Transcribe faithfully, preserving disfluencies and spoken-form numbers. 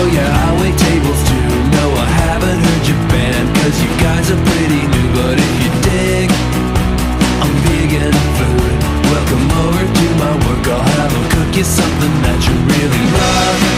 yeah, I wait tables too. No, I haven't heard your band, cause you guys are pretty new. But if you dig, I'm vegan food. Welcome over to my work, I'll have them cook you something that you really love.